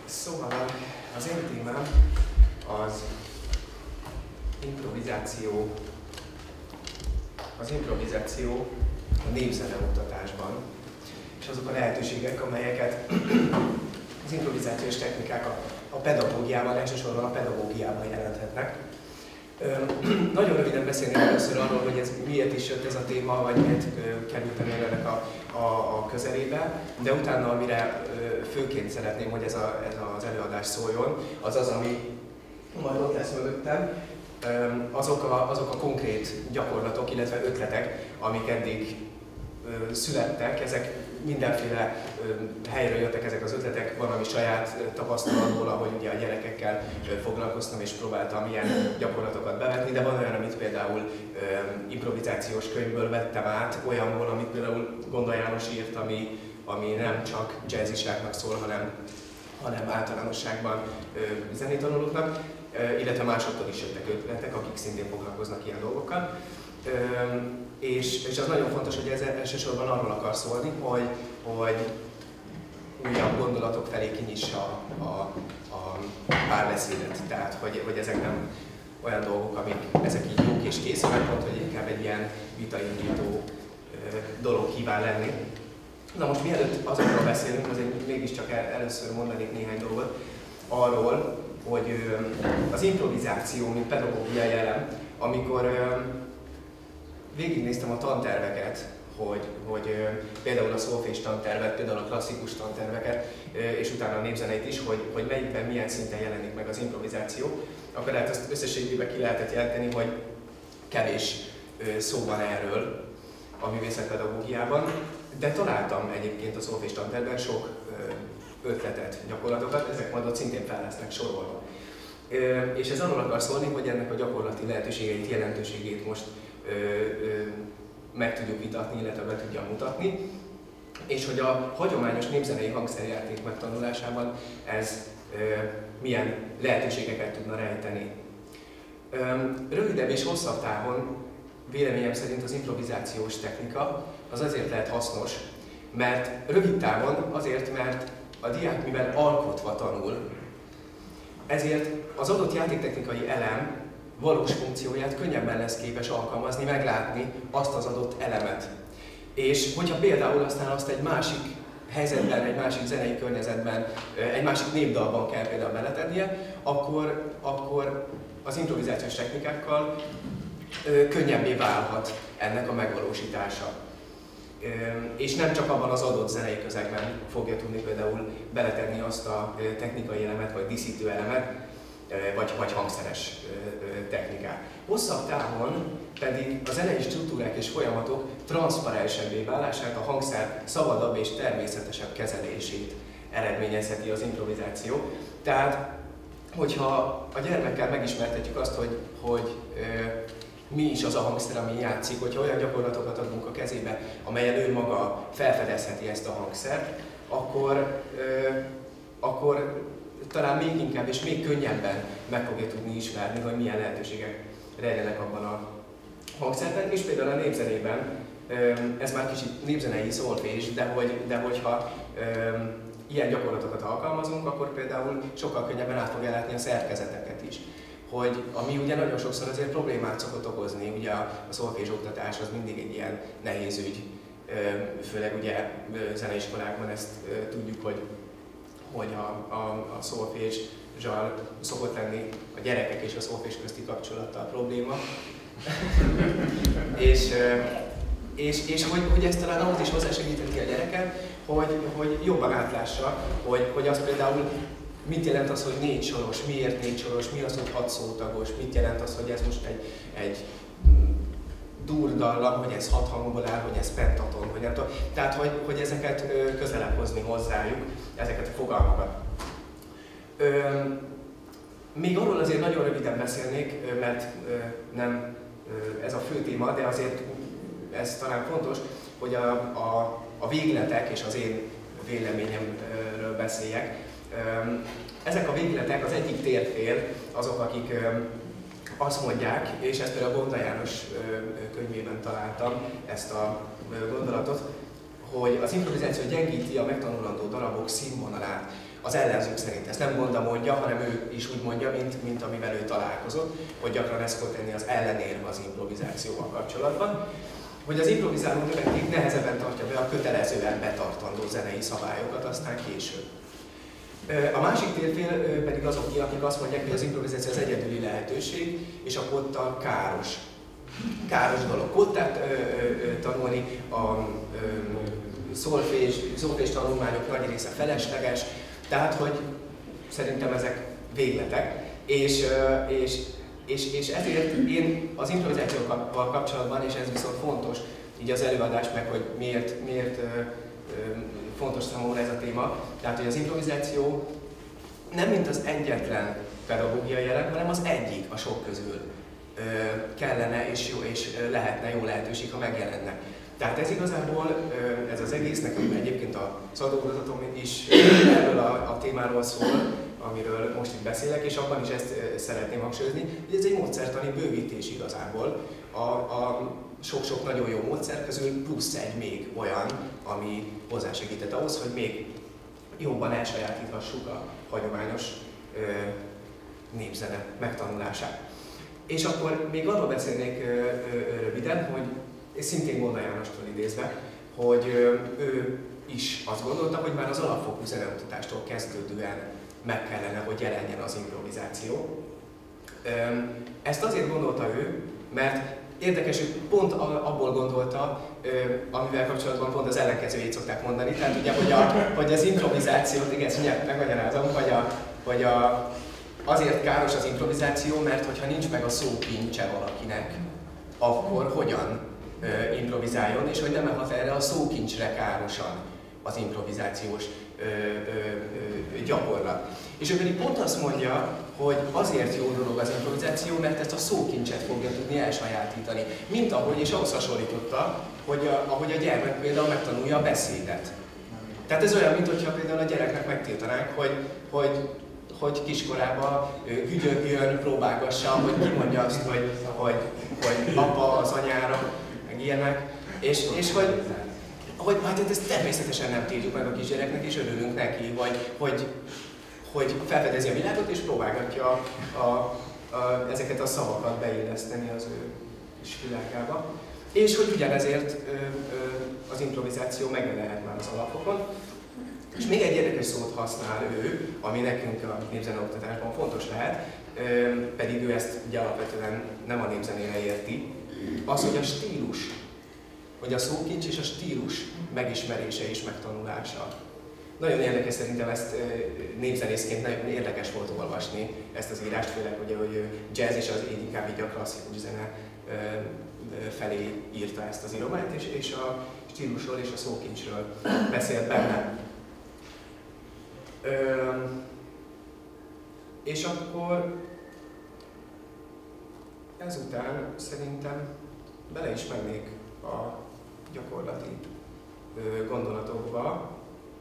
Szóval az én témám az improvizáció. Az improvizáció a népzene oktatásban, és azok a lehetőségek, amelyeket az improvizációs technikák a pedagógiában, elsősorban a pedagógiában jelenthetnek. Nagyon röviden beszélnék először arról, hogy ez miért is jött ez a téma, vagy miért kerültem én ennek a közelébe, de utána, amire főként szeretném, hogy ez az előadás szóljon, az az, ami majd ott lesz mögöttem, azok a konkrét gyakorlatok, illetve ötletek, amik eddig születtek, ezek mindenféle helyről jöttek ezek az ötletek, van ami saját tapasztalatból, ahogy ugye a gyerekekkel foglalkoztam és próbáltam ilyen gyakorlatokat bevetni, de van olyan, amit például improvizációs könyvből vettem át, olyanból, amit például Gonda János írt, ami nem csak jazziságnak szól, hanem általánosságban zenétanulóknak, illetve másoktól is jöttek ötletek, akik szintén foglalkoznak ilyen dolgokkal. És az nagyon fontos, hogy ez elsősorban arról akar szólni, hogy újabb gondolatok felé kinyissa a párbeszédet. Tehát, hogy ezek nem olyan dolgok, amik ezek így jók és kész, hanem pont, hogy inkább egy ilyen vitaindító dolog kíván lenni. Na most mielőtt azokról beszélünk, azért mégiscsak először mondanék néhány dolgot arról, hogy az improvizáció, mint pedagógiai elem, amikor végignéztem a tanterveket, hogy például a szólfés tantervet, például a klasszikus tanterveket, és utána a népzeneit is, hogy melyikben milyen szinten jelenik meg az improvizáció, akkor hát azt összességében ki lehetett jelenteni, hogy kevés szó van erről a művészetpedagógiában, de találtam egyébként a szólfés tantervben sok ötletet, gyakorlatokat, ezek majd ott szintén fel lesznek sorolva. És ez arról akar szólni, hogy ennek a gyakorlati lehetőségeit, jelentőségét most meg tudjuk vitatni, illetve be tudjam mutatni, és hogy a hagyományos népzenei hangszerjáték megtanulásában ez milyen lehetőségeket tudna rejteni. Rövidebb és hosszabb távon véleményem szerint az improvizációs technika az azért lehet hasznos, mert rövid távon azért, mert a diák mivel alkotva tanul, ezért az adott játéktechnikai elem valós funkcióját könnyebben lesz képes alkalmazni, meglátni azt az adott elemet. És hogyha például aztán azt egy másik helyzetben, egy másik zenei környezetben, egy másik népdalban kell például beletennie, akkor az improvizációs technikákkal könnyebbé válhat ennek a megvalósítása. És nem csak abban az adott zenei közegben fogja tudni például beletenni azt a technikai elemet, vagy díszítő elemet, vagy hangszeres technikát. Hosszabb távon pedig a zenei struktúrák és folyamatok transzparensebbé válását, a hangszer szabadabb és természetesebb kezelését eredményezheti az improvizáció. Tehát, hogyha a gyermekkel megismertetjük azt, hogy mi is az a hangszer, ami játszik, hogyha olyan gyakorlatokat adunk a kezébe, amelyen ő maga felfedezheti ezt a hangszert, akkor talán még inkább és még könnyebben meg fogja tudni ismerni, hogy milyen lehetőségek rejlenek abban a hangszerben. És például a népzenében, ez már kicsit népzenei szólfés, de hogyha ilyen gyakorlatokat alkalmazunk, akkor például sokkal könnyebben át fogja látni a szerkezeteket is. Ami ugye nagyon sokszor azért problémát szokott okozni, ugye a szólfés oktatás az mindig egy ilyen nehéz ügy, főleg ugye zeneiskolákban ezt tudjuk, hogy a szólféssal szokott lenni a gyerekek és a szólfés közti kapcsolattal probléma. és hogy ez talán ahhoz is hozzásegítheti a gyereket, hogy jobban átlássa, hogy az például mit jelent az, hogy 4 soros, miért 4 soros, mi az, hogy 6 szótagos, mit jelent az, hogy ez most egy durdallam, hogy ez 6 hangból áll, hogy ez pentaton, hogy nem tudom. Tehát, hogy ezeket közelebb hozni hozzájuk, ezeket a fogalmakat. Még arról azért nagyon röviden beszélnék, mert nem ez a fő téma, de azért ez talán fontos, hogy a végletek és az én véleményemről beszéljek. Ezek a végletek, az egyik térfél azok, akik azt mondják, és ezt például a Gonda János könyvében találtam, ezt a gondolatot, hogy az improvizáció gyengíti a megtanulandó darabok színvonalát. A az ellenzők szerint. Ezt nem Gonda mondja, hanem ő is úgy mondja, mint amivel ő találkozott, hogy gyakran ezt szokott tenni az ellenérve az improvizációval kapcsolatban, hogy az improvizáló növendék nehezebben tartja be a kötelezően betartandó zenei szabályokat, aztán később. A másik térfél pedig azok, akik azt mondják, hogy az improvizáció az egyedüli lehetőség, és a kotta káros dolog. Kottát tanulni, a szolfés tanulmányok nagy része felesleges, tehát hogy szerintem ezek végletek, és ezért én az improvizációval kapcsolatban, és ez viszont fontos, így az előadás meg, hogy miért fontos számomra ez a téma, tehát hogy az improvizáció nem mint az egyetlen pedagógiai jelek, hanem az egyik a sok közül kellene és lehetne jó lehetőség, ha megjelenne. Tehát ez igazából, ez az egész, nekem egyébként a szakdolgozatom is erről a témáról szól, amiről most itt beszélek, és abban is ezt szeretném hangsúlyozni, hogy ez egy módszertani bővítés igazából. A sok-sok nagyon jó módszer közül plusz egy még olyan, ami hozzásegített ahhoz, hogy még jobban elsajátíthassuk a hagyományos népzene megtanulását. És akkor még arról beszélnék röviden, hogy szintén Gonda Jánostól idézve, hogy ő is azt gondolta, hogy már az alapfokú zeneoktatástól kezdődően meg kellene, hogy jelenjen az improvizáció. Ezt azért gondolta ő, mert érdekes, hogy pont abból gondolta, amivel kapcsolatban pont az ellenkezőjét szokták mondani, tehát ugye, hogy az improvizációt, igen, ezt megmagyarázom, hogy azért káros az improvizáció, mert hogyha nincs meg a szókincse valakinek, akkor hogyan improvizáljon, és hogy nem hat erre a szókincsre károsan az improvizációs gyakorlat. És ő pedig pont azt mondja, hogy azért jó dolog az improvizáció, mert ezt a szókincset fogja tudni elsajátítani. Mint ahogy, és ahhoz hasonlította, ahogy a gyermek például megtanulja a beszédet. Tehát ez olyan, mintha például a gyereknek megtiltanánk, hogy kiskorában hügyögjön, próbálgassa, hogy kimondja azt, hogy apa az anyára, meg ilyenek, és hogy hát ezt természetesen nem tiltjuk meg a kisgyereknek, és örülünk neki, hogy felfedezi a világot, és próbálgatja ezeket a szavakat beilleszteni az ő kis világába. És hogy ugyanezért az improvizáció megjelenhet már az alapokon. És még egy érdekes szót használ ő, ami nekünk a népzeneoktatásban fontos lehet, pedig ő ezt ugye alapvetően nem a népzenére érti, az, hogy a stílus, hogy a szókincs és a stílus megismerése és megtanulása. Nagyon érdekes, szerintem ezt népzenészként nagyon érdekes volt olvasni ezt az írást, főleg ugye, hogy jazz és az inkább így a klasszikus zene felé írta ezt az írományt, és a stílusról és a szókincsről beszélt benne. És akkor ezután szerintem bele is mennék a gyakorlati gondolatokba.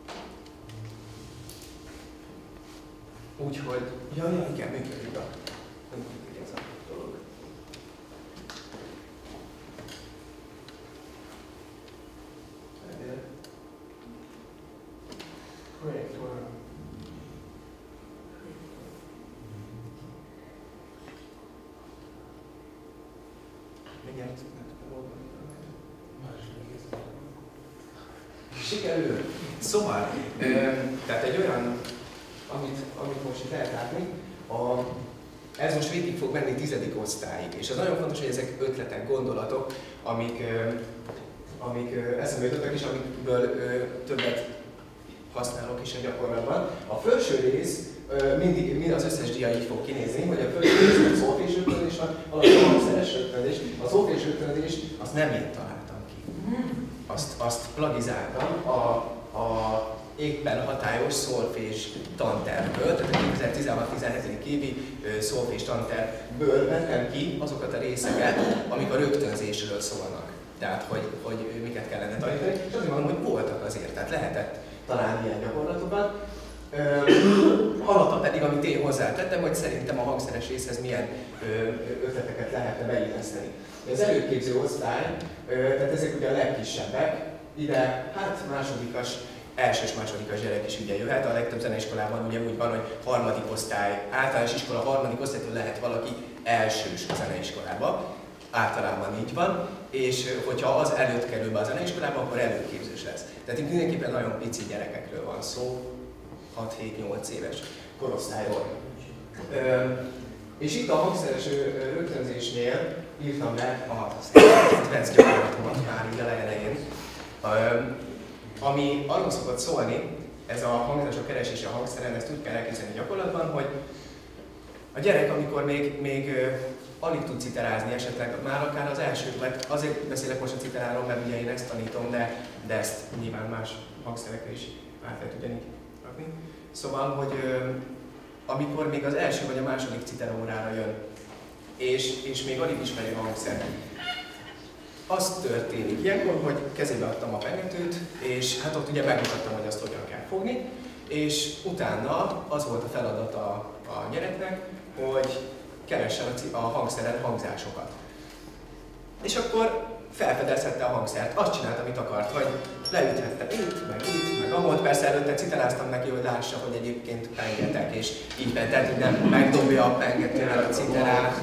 Úgyhogy, igen, működik ez a dolog. Projektor. Sikerül. Szóval, tehát egy olyan, amit most itt lehet látni, ez most végig fog menni 10. osztályig. És az nagyon fontos, hogy ezek ötletek, gondolatok, amik eszembe jutottak, és amikből többet használok is a gyakorlatban. A felső rész mindig az összes dia így fog kinézni, hogy a felső rész a szolfés ötvözés, alapvetően a hangszeres ötvözés. A szolfés ötvözés, azt nem én találtam ki. Azt plagizáltam a éppen hatályos szolfés tantervből, tehát a 2016-17. évi szolfés tantervből vettem ki azokat a részeket, amik a rögtönzésről szólnak. Tehát, hogy miket kellene tanítani, és azért mondom, hogy voltak azért, tehát lehetett találni ilyen gyakorlatokat. Alapta pedig, amit én hozzátettem, hogy szerintem a hangszeres részhez milyen ötleteket lehetne beilleszteni. Az előképző osztály, tehát ezek ugye a legkisebbek, ide hát másodikas elsős-másodikas gyerek is ugye jöhet. A legtöbb zeneiskolában ugye úgy van, hogy harmadik osztály, általános iskola harmadik osztálytól lehet valaki elsős a zeneiskolába. Általában így van, és hogyha az előtt kerül be a zeneiskolába, akkor előképzős lesz. Tehát itt mindenképpen nagyon pici gyerekekről van szó, 6-7-8 éves korosztályról. És itt a hangszeres rögtönzésnél írtam le a kedvenc gyakorlatomat már így a legelején, ami arról szokott szólni, ez a hangzások keresése a hangszeren, ezt úgy kell elképzelni gyakorlatban, hogy a gyerek, amikor még alig tud citerázni, esetleg már akár az első, mert azért beszélek most a citeráról, mert ugye én ezt tanítom, de ezt nyilván más hangszerekre is át lehet ugyanígy rakni. Szóval, hogy amikor még az első vagy a második citerórára jön, és még alig ismeri a hangszert, az történik ilyenkor, hogy kezébe adtam a pengetőt, és hát ott ugye megmutattam, hogy azt hogyan kell fogni, és utána az volt a feladata a gyereknek, hogy keressen a hangszeren hangzásokat. És akkor felfedezhette a hangszert. Azt csinálta, amit akart, hogy leüthette itt, meg amott. Persze előtte citeráztam neki, hogy lássa, hogy egyébként pengetek, és így tehát hogy nem megdobja a pengetővel a citerát,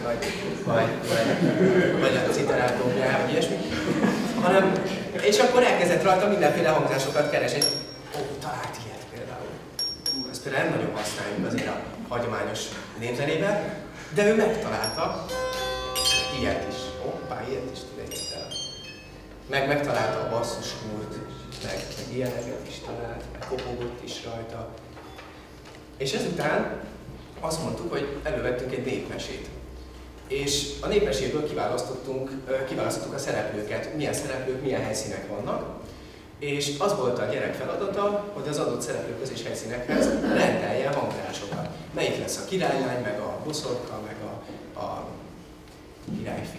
vagy a citerát dobja, vagy ilyesmi. És akkor elkezdett rajta mindenféle hangzásokat keresni. Talált ilyet például. Ezt például nem nagyon használjuk azért a hagyományos népzenében, de ő megtalálta ilyet is. Hoppá, ilyet is tud egyáltalán. Megtalálta a basszusmúrt, meg ilyeneket is talált, meg kopogott is rajta. És ezután azt mondtuk, hogy elővettünk egy népmesét. És a népmeséből kiválasztottuk a szereplőket, milyen szereplők, milyen helyszínek vannak. És az volt a gyerek feladata, hogy az adott szereplőkhöz és helyszínekhez rendelje hangzásokat. Melyik lesz a királylány, meg a boszorka, meg a királyfi.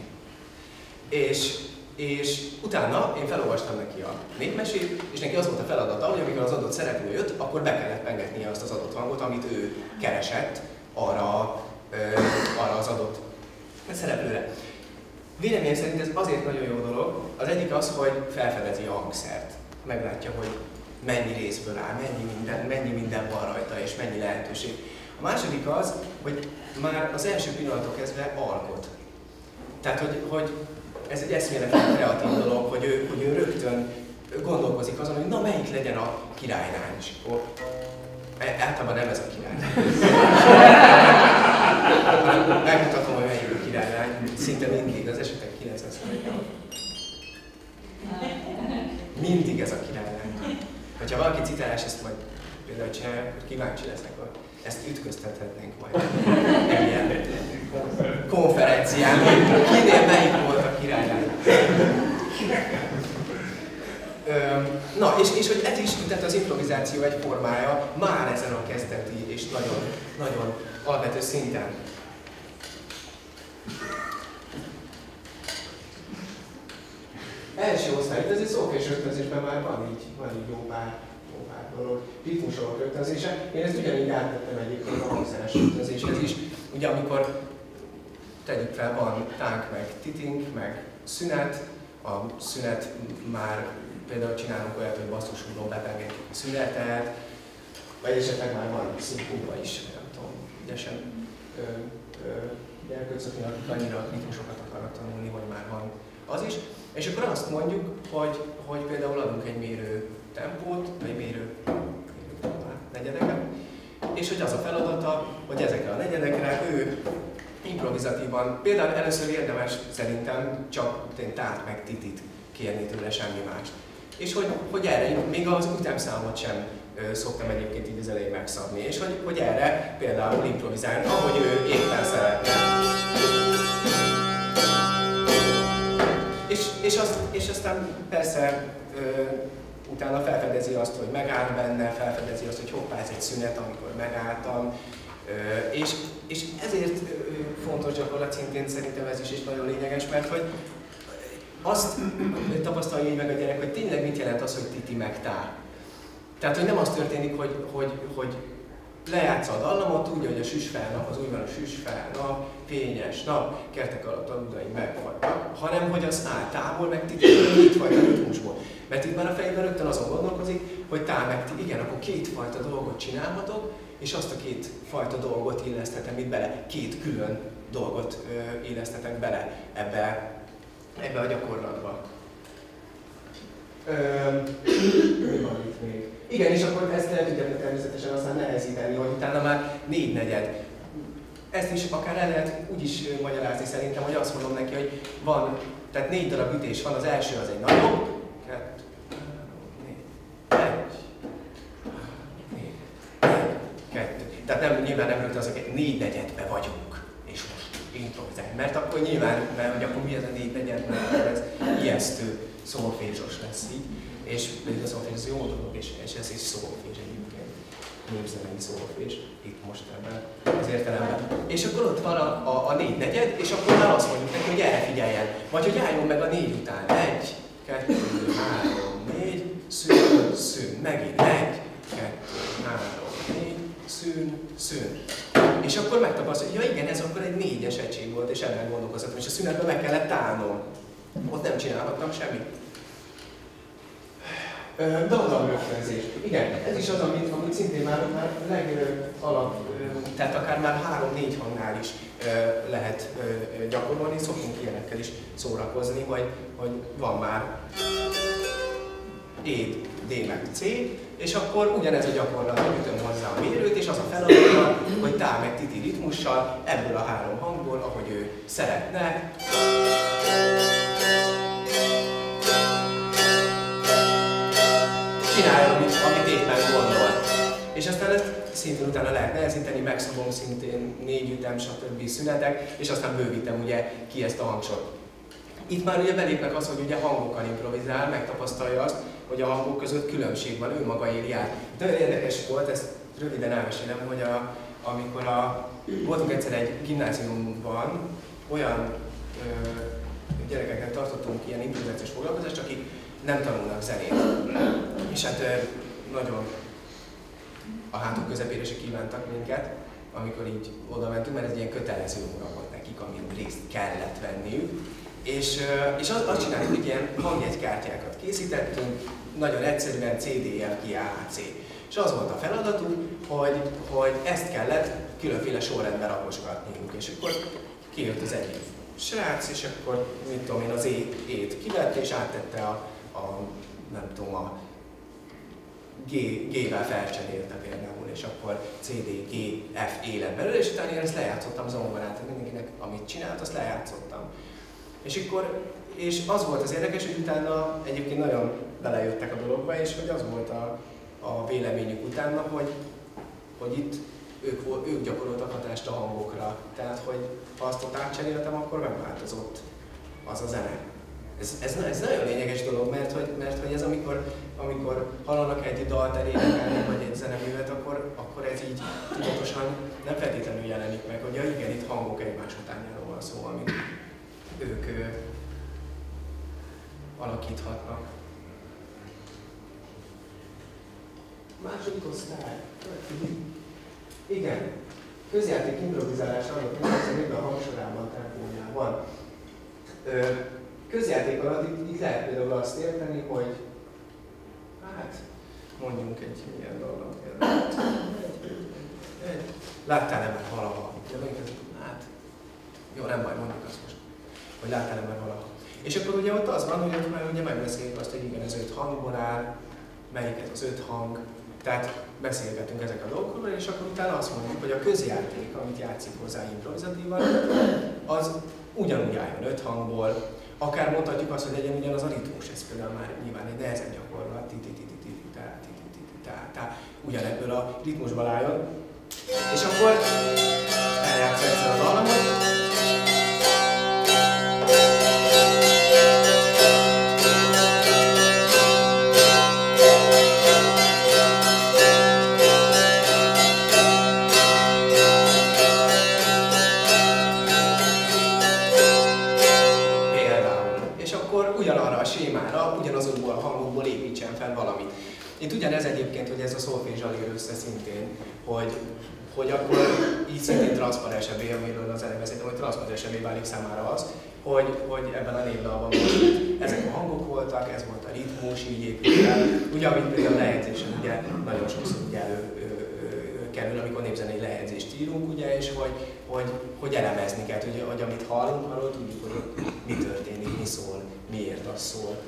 És utána én felolvastam neki a népmesét, és neki az volt a feladata, hogy amikor az adott szereplő jött, akkor be kellett pengetnie azt az adott hangot, amit ő keresett arra az adott szereplőre. Véleményem szerint ez azért nagyon jó dolog. Az egyik az, hogy felfedezi a hangszert. Meglátja, hogy mennyi részből áll, mennyi minden van rajta, és mennyi lehetőség. A második az, hogy már az első pillanattól kezdve alkot. Tehát, hogy ez egy eszméletlen kreatív dolog, hogy ő rögtön gondolkozik azon, hogy na melyik legyen a királylány. És akkor általában nem ez a királylány. Megmutatom, hogy melyik a királylány. Szinte mindig, az esetek 90%-ában. Mindig ez a királylány. Hogyha valaki citálás ezt majd például csinálja, akkor kíváncsi leszek, hogy ezt ütköztethetnénk majd egy ilyen konferencián, kinél melyik volt a királylány. Na, és hogy ez is, tehát az improvizáció egy formája már ezen a kezdeti és nagyon, nagyon alapvető szinten. Első osztály, de ez szók és rögtönzésben már van így jó pár dolog, ritmusok rögtönzése. Én ezt ugyanígy áttettem egyébként a hangszeres rögtönzéshez is. Ugye amikor tegyük fel, van tánk, meg titink, meg szünet. A szünet már például csinálunk olyat, hogy basszusúról bepengetjük a szünetet, vagy esetleg már van szinkóba is, nem tudom, ügyesen gyerkőcöknél, akik annyira ritmusokat akarnak tanulni, hogy már van az is. És akkor azt mondjuk, hogy például adunk egy mérő tempót, vagy mérő negyedeket, és hogy az a feladata, hogy ezekre a negyedekre ő improvizatívan, például először érdemes szerintem csak tát meg titit kérni tőle, semmi mást. És hogy erre, még az ütemszámot sem szoktam egyébként így az elején megszabni, és hogy erre például improvizálni, ahogy ő éppen szeretne. És aztán persze utána felfedezi azt, hogy megállt benne, felfedezi azt, hogy hoppá, ez egy szünet, amikor megálltam. És ezért fontos gyakorlat szintén szerintem ez is nagyon lényeges, mert hogy azt tapasztalja így meg a gyerek, hogy tényleg mit jelent az, hogy titi meg tá. Tehát, hogy nem az történik, hogy lejátsza a dallamot, tudja, hogy a süsfelnap, az úgy van a süsfelnap, fényes nap, kertek alatt aludaim megfagytak, hanem hogy az áll távol, meg itt fajta ritmusból. Mert itt már a fejében rögtön azon gondolkozik, hogy tá, igen, akkor kétfajta dolgot csinálhatok, és azt a kétfajta dolgot illeszthetem itt bele, két külön dolgot illeszthetek bele ebbe a gyakorlatba. Mi van itt még? Igen, és akkor ezt el tudja természetesen aztán nehezíteni, hogy utána már 4/4. Ezt is akár el lehet úgy is magyarázni szerintem, hogy azt mondom neki, hogy van, tehát 4 darab ütés van, az első az egy nagyobb, 2, 3, 4, 1, 2. Tehát nem, nyilván nem rögtön az, hogy 4/4-be vagyunk, és most improvizálj. Mert akkor nyilván, hogy akkor mi ez a 4/4, mert ez ijesztő szolfézsos lesz így. És pedig a szolfézs az jó dolog, és ez is szolfézs egyébként. Népzenei szolfézs, itt most ebben az értelemben. És akkor ott van a 4/4, és akkor már azt mondjuk neki, hogy erre figyeljen. Vagy hogy álljon meg a 4 után. 1, 2, 3, 4, szűn, szűn. Megint 1, 2, 3, 4, szűn, szűn. És akkor megtapasztalja, hogy ja igen, ez akkor egy 4-es egység volt, és ebben gondolkozhatom, és a szünetben meg kellett állnom. Ott nem csinálhattam semmit. Dallam rögtönzés. Igen, ez is az, amit szintén már legalap, tehát akár már 3-4 hangnál is lehet gyakorolni, szoktunk ilyenekkel is szórakozni, hogy van már E, D meg C, és akkor ugyanez a gyakorlat, hogy ütöm hozzá a mérőt, és az a feladata, hogy tá meg titi ritmussal ebből a 3 hangból, ahogy ő szeretne, csinálja, amit éppen gondol. És aztán ezt szintén utána lehet nehezíteni, megszabom szintén 4 ütem, stb. Szünetek, és aztán bővítem ugye ki ezt a hangsort. Itt már ugye belépnek az, hogy ugye hangokkal improvizál, megtapasztalja azt, hogy a hangok között különbség van, ő maga éli át. Nagyon érdekes volt, ezt röviden elmesélem, hogy amikor voltunk egyszer egy gimnáziumban, olyan gyerekeknek tartottunk ilyen improvizációs foglalkozást, akik nem tanulnak zenét. És hát nagyon a hátuk közepére se kívántak minket, amikor így oda mentünk, mert ez egy ilyen kötelező óra volt nekik, amin részt kellett venniük. És azt csináltuk, hogy ilyen hangjegykártyákat készítettünk, nagyon egyszerűen CDL, KAC. És az volt a feladatuk, hogy ezt kellett különféle sorrendben rakosgatniuk. És akkor kijött az egyik srác, és akkor mit tudom én, az E-t kivette, és áttette nem tudom, a G-vel felcserélte például, és akkor C, D, G, F, E lett belőle, és utána én ezt lejátszottam zongorát, mindenkinek, amit csinált, azt lejátszottam. És az volt az érdekes, hogy utána egyébként nagyon belejöttek a dologba, és hogy az volt a véleményük utána, hogy itt ők gyakoroltak hatást a hangokra. Tehát, hogy ha azt ott átcseréltem, akkor megváltozott az a zene. Ez nagyon lényeges dolog, mert hogy ez amikor hallanak egy dalt elénekelni, vagy egy zeneművet, akkor ez így tudatosan nem feltétlenül jelenik meg, hogy ja igen, itt hangok egymás utánjáról van szó, amit ők alakíthatnak. Második osztály. Igen. Közjáték improvizálás annak mindenki a hangsorában, tempójában. Közjáték alatt itt lehet például azt érteni, hogy hát mondjunk egy ilyen dolgot például. Láttál-e már valaha? Hát, jó, nem baj, mondjuk azt most, hogy láttál-e már valaha. És akkor ugye ott az van, hogy ott már ugye megbeszéljük azt, hogy igen, ez 5 hangból áll, melyik ez az 5 hang. Tehát beszélgetünk ezek a dolgokról, és akkor utána azt mondjuk, hogy a közjáték, amit játszik hozzá improvizatívan, az ugyanúgy álljon 5 hangból. Akár mondhatjuk azt, hogy legyen ugyanaz a ritmus, ez például már nyilván egy nehezebb gyakorlat, ugyanebből a ritmusból álljon. És akkor eljátsz egyszer a dallamot. Ugyanarra a sémára, ugyanazokból a hangokból építsen fel valamit. Itt ugyanez egyébként, hogy ez a szolfézsal ér össze szintén, hogy akkor így szintén transzparensebbé, amiről az előbb beszéltem, hogy transzparensebbé válik számára az, hogy ebben a névdalban most ezek a hangok voltak, ez volt a ritmus, így épült el. Ugye, amit például a lejegyzésen ugye nagyon sokszor ugye előkerül, amikor népzenei lejegyzést írunk, ugye, és hogy elemezni kell, hogy amit hallunk, arról tudjuk, hogy mi történik, mi szól, miért az szól.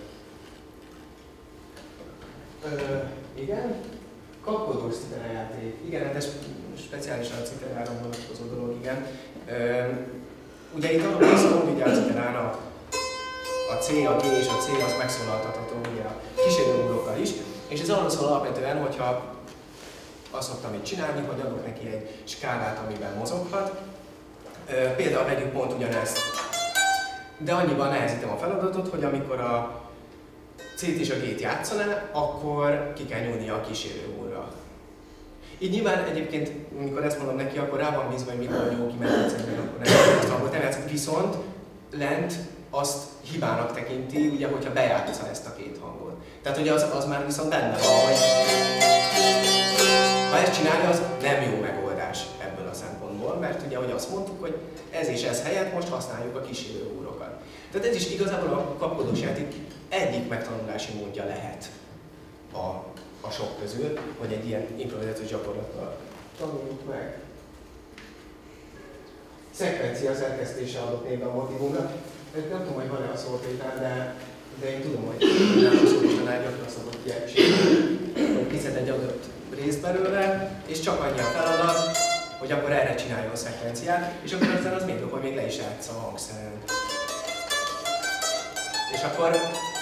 Igen. Kapkodós citerajáték. Igen, hát ez speciálisan a citerára vonatkozó dolog, igen. Ugye itt arról szól, hogy a citerán a C, a G és a C az megszólaltatható ugye a kísérőmúlokkal is, és ez arról szól alapvetően, hogyha azt szoktam itt csinálni, hogy adok neki egy skálát, amiben mozoghat. Például vegyük pont ugyanezt. De annyiban nehezítem a feladatot, hogy amikor a C-t és a G-t játszaná, akkor ki kell nyúlnia a kísérőmúlra. Így nyilván egyébként, amikor ezt mondom neki, akkor rá van bízva, hogy mikor nyúl ki, mert egyszerűen akkor nem hangot nem játszik, viszont lent azt hibának tekinti, ugye, hogyha bejátsza ezt a két hangot. Tehát ugye az már viszont benne van, hogy ha ezt csinálja, az nem jó megoldás ebből a szempontból, mert ugye, ahogy azt mondtuk, hogy ez és ez helyett most használjuk a kísérőúrokat. Tehát ez is igazából a kapkodós játék egyik megtanulási módja lehet a sok közül, hogy egy ilyen improvizációs gyakorlattal tanuljuk meg. Szekvencia szerkesztése adott névben a motivumnak. Nem tudom, hogy van-e a szótétel, de én tudom, hogy nem a szótételnál gyakran szokott ilyet csinálni, hogy kiszed egy adott részt belőle, és csak annyi a feladat, hogy akkor erre csináljon a szekvenciát, és akkor aztán az még jobb, hogy még le is játsza a hangszeren. És akkor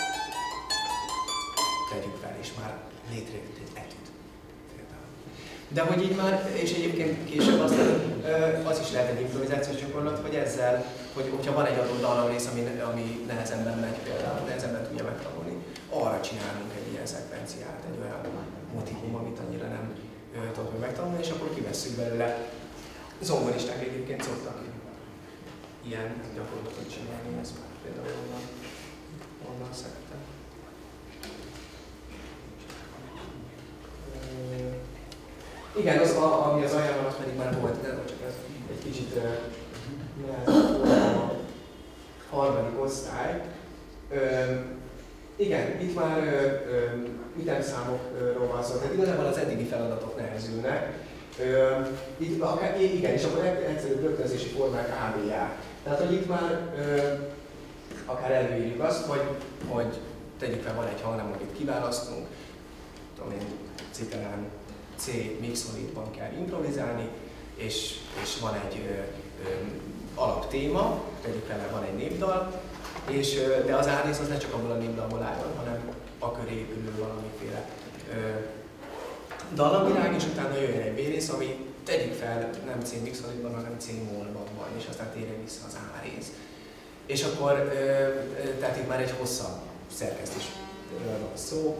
tegyük fel, és már létrejött egy etüd. De hogy így már, és egyébként később az is lehet egy improvizációs gyakorlat, hogy ezzel, hogyha van egy adott dallamrész, ami nehezebben megy például, nehezebben tudja megtanulni, arra csinálunk egy ilyen szekvenciát, egy olyan motivum, amit annyira nem tudok megtanulni, és akkor kivesszük belőle. Zongoristák egyébként szoktak ilyen gyakorlatot csinálni, ezt már például onnan szedtem. Igen, ami az alján van, az pedig már volt, de csak ez egy kicsit nehezebb a harmadik osztály. Igen, itt már ütemszámokról van szó, tehát igazából az eddigi feladatok nehezülnek. Igen, és akkor egyszerűbb rögtönzési formák ABA. Tehát, hogy itt már akár előírjuk azt, hogy tegyük fel, van egy hang, amit kiválasztunk, tudom én, citerán C mixolitban kell improvizálni, és van egy alaptéma, tegyük fel, van egy népdal, de az A-rész az ne csak abból a népdalból álljon, hanem a köré épülő valamiféle dallamvilág, és utána jöjjön egy B-rész, ami tegyük fel nem C mixolitban, hanem C mollban van, és aztán térjen vissza az A-rész. És akkor, tehát itt már egy hosszabb szerkesztésről van szó.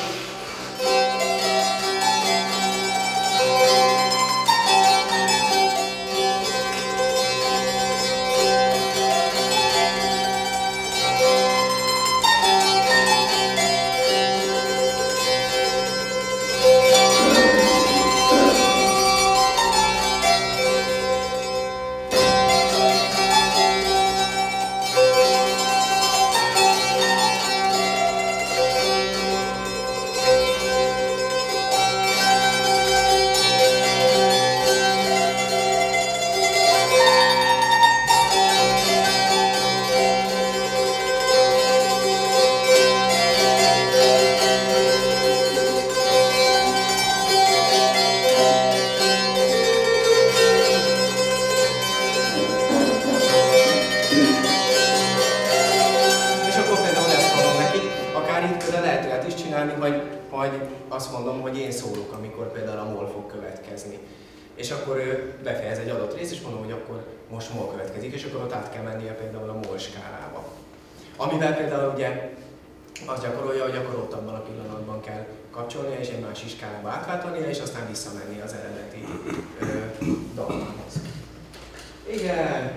Azt mondom, hogy én szólok, amikor például a moll fog következni. És akkor ő befejez egy adott részt, és mondom, hogy akkor most moll következik, és akkor ott át kell mennie például a moll skálába. Amivel például ugye azt gyakorolja, hogy akkor ott abban a pillanatban kell kapcsolnia, és egy másik skálába átváltania, és aztán visszamenni az eredeti dallamhoz. Igen!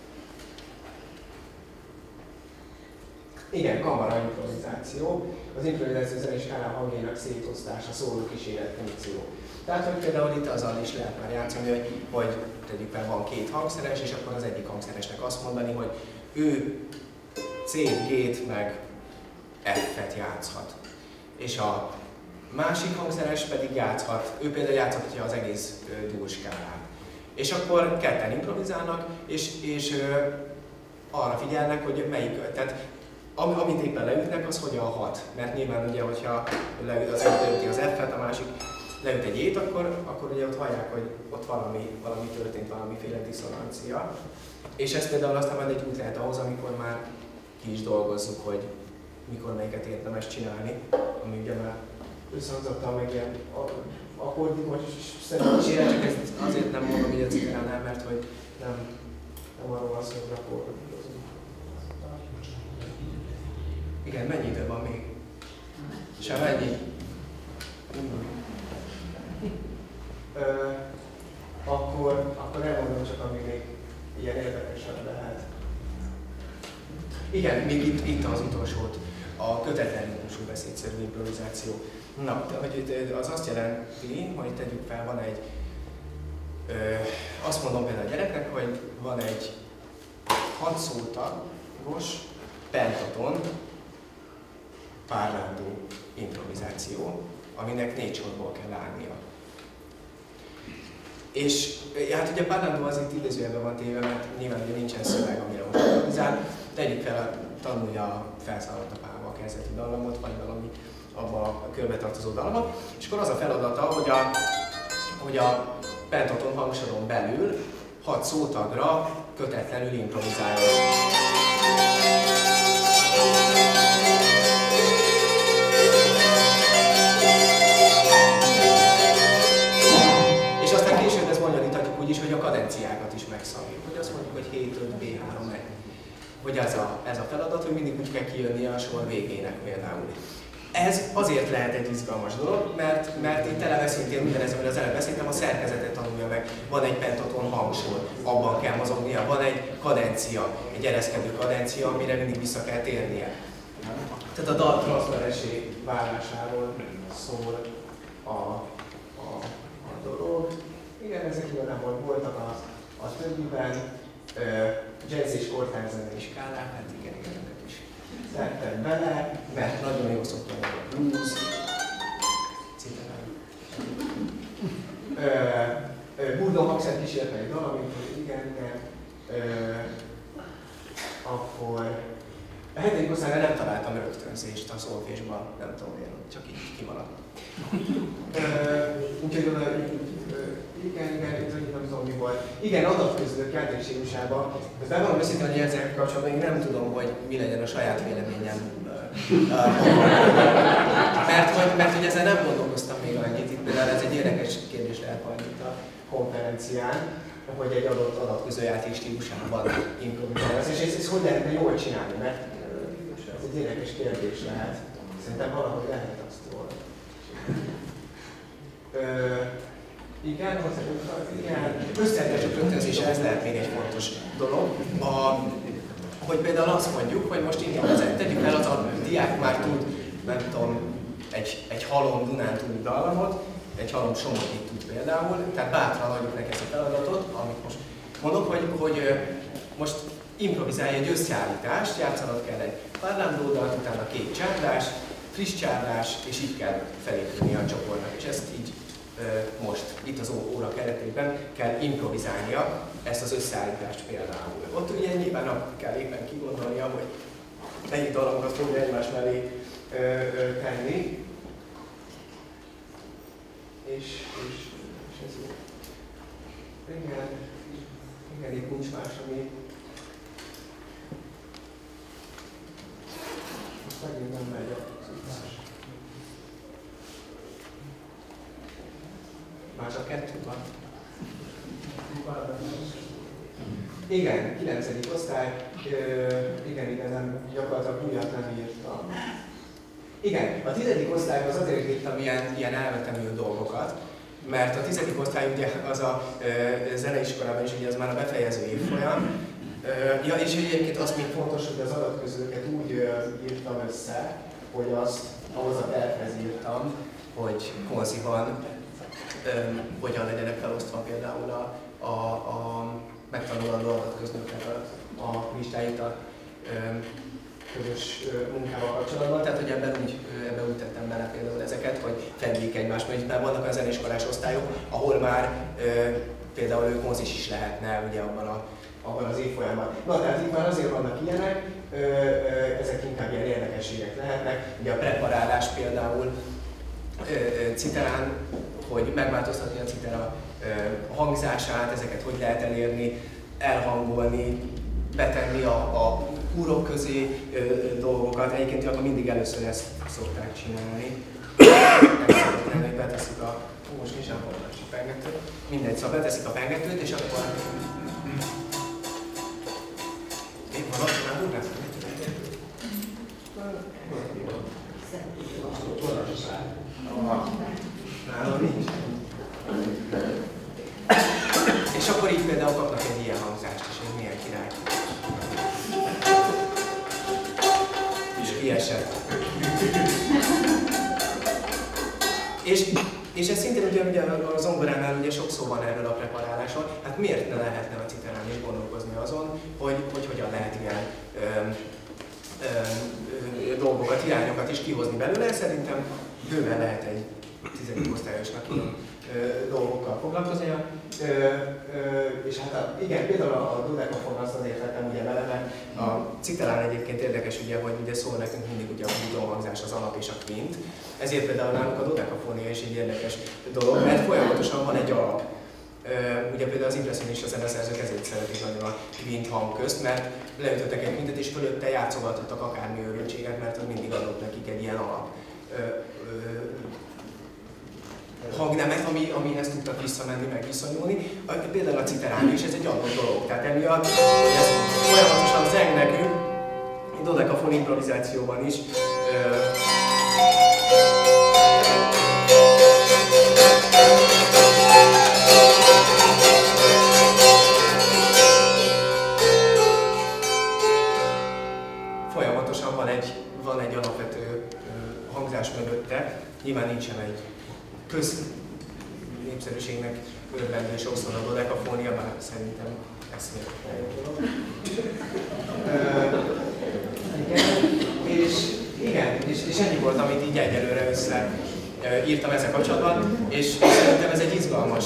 Igen, kamara improvizáció. Az improvizáció zenei skálán hangjainak szétosztása, szóló kíséret, funkció. Tehát, hogy például itt azzal is lehet már játszani, hogy tegyük fel, van két hangszeres, és akkor az egyik hangszeresnek azt mondani, hogy ő C-t, G-t meg F-et játszhat. És a másik hangszeres pedig játszhat, ő például játszhatja az egész dur-skálát. És akkor ketten improvizálnak, és arra figyelnek, hogy melyik, tehát amit éppen leütnek, az hogyan hat. Mert nyilván ugye, hogyha az egyik leüti az F-et, a másik leüt egy E-t, akkor ugye ott hallják, hogy ott valami történt, valamiféle diszonancia. És ez például aztán majd egy út lehet ahhoz, amikor már ki is dolgozzuk, hogy mikor melyiket érdemes csinálni, ami ugye már összehangzottan meg ilyen akkordikos szerencsére, csak ezt azért nem mondom így a citránál, mert hogy nem arról van szó, hogy akkordikozunk. Igen, mennyi idő van még? Sem ennyi? Akkor elmondom csak, ami még ilyen érdekesebb lehet. Igen, még itt az utolsót, a kötetlen ritmusú beszédszerű improvizáció. Na, az azt jelenti, hogy tegyük fel, van egy, azt mondom például a gyereknek, hogy van egy 6 szótagos pentaton parlando improvizáció, aminek 4 sorból kell állnia. És hát ugye parlando az itt idézőjelben van téve, mert nyilván ugye nincsen szöveg, amire most improvizál. Tegyük fel, tanulja Felszállott a pálma a kezdeti dallamot, vagy valami abba a körbe tartozó dallamot, és akkor az a feladata, hogy a pentaton hangsoron belül 6 szótagra kötetlenül improvizáljon. És aztán később ezt bonyolíthatjuk úgy is, hogy a kadenciákat is megszabjuk. Hogy azt mondjuk, hogy 7, 5, B3, meg. Hogy ez a feladat, hogy mindig úgy kell kijönnie a sor végének például. Ez azért lehet egy izgalmas dolog, mert itt eleve szintén ugyanez, amit az előbb beszéltem, a szerkezetet tanulja meg. Van egy pentaton hangsor, abban kell mozognia, van egy kadencia, egy ereszkedő kadencia, amire mindig vissza kell térnie. Tehát a dal transzparensé válásáról szól a dolog. Igen, ezek igazából voltak a többiben. Jazz és kortárszenei skálák, hát igen, őket is tettem bele, mert nagyon jól szoktam a blues. Burdon hangszer kísért meg dal, amikor igen. Akkor a 7. osztályra nem találtam rögtönzést a szolfésban, nem tudom én, csak így kimaradt. Úgyhogy igen, nem tudom mi volt. Igen, adatközlők játékstílusában. Bevallom őszintén, hogy ezzel kapcsolatban én nem tudom, hogy mi legyen a saját véleményem. mert hogy ezzel nem gondolkoztam még annyit. Itt például ez egy érdekes kérdés lehet majd itt a konferencián, hogy egy adott adatközlő játékstílusában improvizálni. És ezt hogy lehetne jól csinálni, mert ez egy érdekes kérdés lehet. Szerintem valahogy lehet azt jól. Igen, összehetőség rögtönzés, ez lehet még egy fontos dolog. Hogy például azt mondjuk, hogy most improvizálni, tegyük fel, az a diák már tud, nem tudom, egy halom Dunántúli dallamot, egy halom Somogyit tud például, tehát bátran adjuk neki ezt a feladatot, amit most mondok, hogy most improvizálja egy összeállítást, játszanod kell egy parlando dalt, utána 2 csárdás, friss csárdás, és így kell felépülni a csoportnak. És ezt így most, itt az óra keretében kell improvizálnia ezt az összeállítást például. Ott ugye nyilván kell éppen kigondolnia, hogy melyik dalamokat fogja egymás mellé tenni. És ez jó. Igen, itt nincs más, ami... Most megint nem megy a szükség. Már csak 2 van. Igen, 9. osztály. Igen, nem, gyakorlatilag újat nem írtam. Igen, a 10. osztályban az azért írtam ilyen elvetemű dolgokat, mert a 10. osztály ugye az a zeneiskolában is, ugye az már a befejező évfolyam. Ja, és egyébként azt még fontos, hogy az adatközlőket úgy írtam össze, hogy azt ahhoz a tervhez írtam, hogy konziban hogyan legyenek felosztva például a megtanulandó adatközlőknek a listáit a közös munkával kapcsolatban. Tehát, hogy ebben úgy tettem bele például ezeket, hogy fedjék egymást, mert itt már vannak a zeneiskolás osztályok, ahol már például ők mozis is lehetne ugye abban az évfolyamban. Na, tehát itt már azért vannak ilyenek, ezek inkább ilyen érdekességek lehetnek. Ugye a preparálás például citerán, hogy megváltoztatni a citera hangzását, ezeket hogy lehet elérni, elhangolni, betenni a kúrok közé dolgokat. Egyébként akkor mindig először ezt szokták csinálni. Hogy beteszik most nincs a pengetőt. Mindegy, szóval beteszik a pengetőt, és akkor én van ott, már úgy lesz. Nálam nincs. És akkor így például kapnak egy ilyen hangzást, és egy milyen király. És kiesett. És ez szintén ugye a zongoránál ugye sok szó van erről a preparálásról. Hát miért ne lehetne a citerán is gondolkozni azon, hogy hogyan lehet ilyen dolgokat, irányokat is kihozni belőle. Szerintem bőven lehet egy 10. osztályosnak ilyen dolgokkal foglalkoznia. És hát igen, például a dodekafonra azt azért vettem ugye vele, mert a citerán egyébként érdekes, ugye, hogy ugye szól nekünk mindig ugye a húzóhangzás, az alap és a kvint. Ezért például nálunk a dodekafónia is egy érdekes dolog, mert folyamatosan van egy alap. Ugye például az impresszionista zeneszerzők ezért szeretik nagyon a kvint hang közt, mert leütöttek egy kvintet és fölötte játszogathattak akármi őrültséget, mert az mindig adott nekik egy ilyen alap hangnemet, amihez tudtak visszamenni, meg viszonyulni. Például a citerán is ez egy adott dolog. Tehát emiatt, hogy ez folyamatosan zeng nekünk, egy dodekafon improvizációban is. Folyamatosan van egy alapvető hangzás mögötte. Nyilván nincsen egy népszerűségnek örvendő sokszor a dodekafónia, bár szerintem eszméletlen jó dolog. És ennyi volt, amit így egyelőre összeírtam ezzel kapcsolatban, és szerintem ez egy izgalmas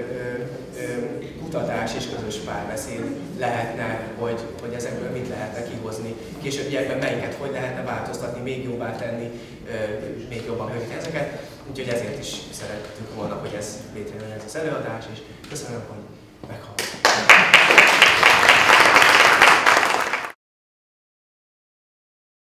kutatás és közös párbeszéd lehetne, hogy ezekből mit lehetne kihozni. Későbbiekben melyiket hogy lehetne változtatni, még jobbá tenni, még jobban követni ezeket. Úgyhogy ezért is szerettük volna, hogy ez létrejön ez az előadás, és köszönöm, hogy meghallgattak.